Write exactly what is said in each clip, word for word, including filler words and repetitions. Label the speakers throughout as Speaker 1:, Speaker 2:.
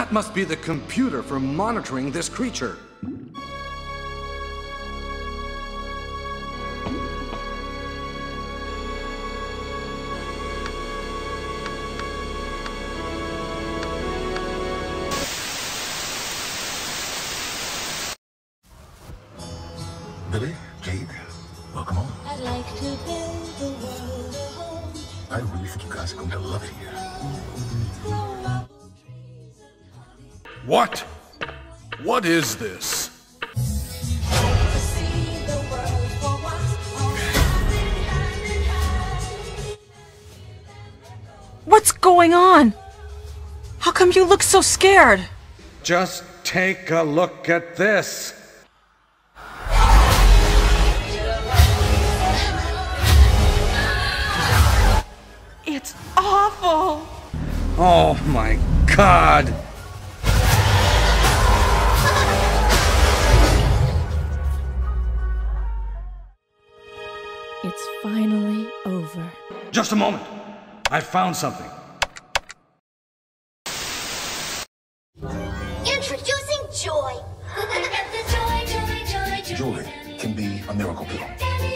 Speaker 1: That must be the computer for monitoring this creature.
Speaker 2: Billy, Jade, welcome home.
Speaker 3: I'd like to build the world a home.
Speaker 2: I really think you guys are going to love it here.
Speaker 4: What? What is this?
Speaker 5: What's going on? How come you look so scared?
Speaker 1: Just take a look at this.
Speaker 5: It's awful.
Speaker 1: Oh my God.
Speaker 6: It's finally over.
Speaker 1: Just a moment. I found something.
Speaker 3: Introducing Joy. Joy, joy, joy, joy.
Speaker 2: Joy can be a miracle pill.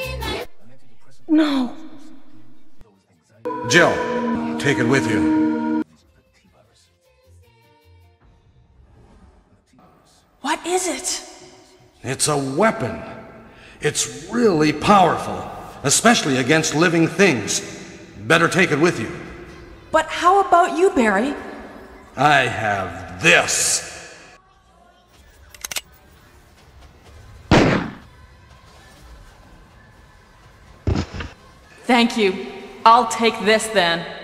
Speaker 5: No.
Speaker 1: Jill, take it with you.
Speaker 5: What is it?
Speaker 1: It's a weapon. It's really powerful, especially against living things. Better take it with you.
Speaker 5: But how about you, Barry?
Speaker 1: I have this.
Speaker 5: Thank you. I'll take this then.